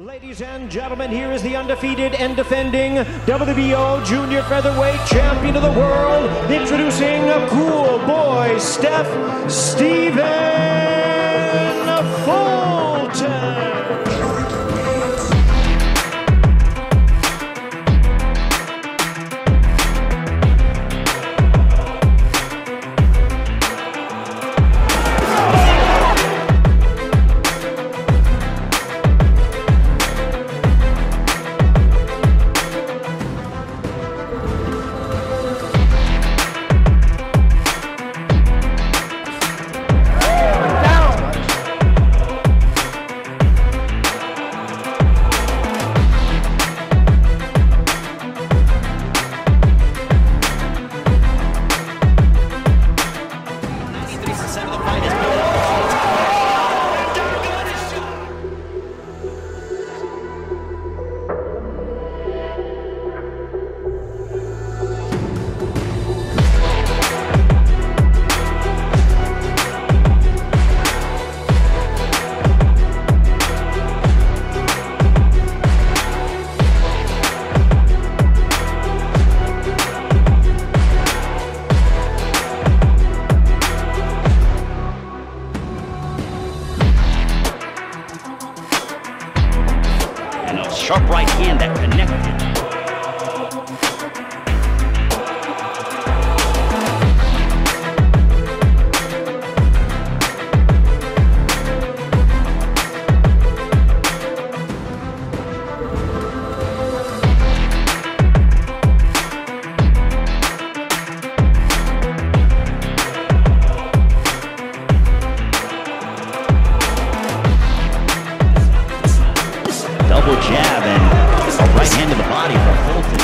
Ladies and gentlemen, here is the undefeated and defending WBO Junior Featherweight Champion of the World, introducing a cool Boy Steph, Stephen Fulton. Sharp right hand that connected. Double jab and a right hand to the body from Fulton.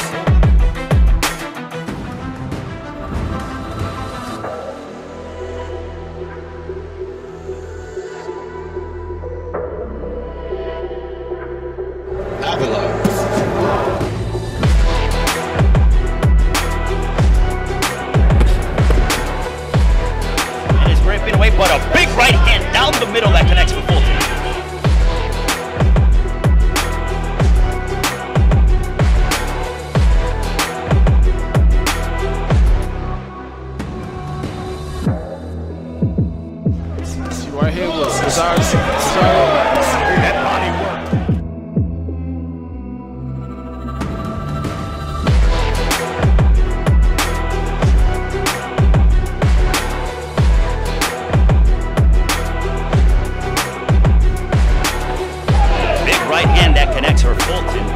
And it's ripping away, but a big right hand down the middle that connects with Fulton. Right here was HaNZAgod. That body work. Big right hand that connects for Fulton.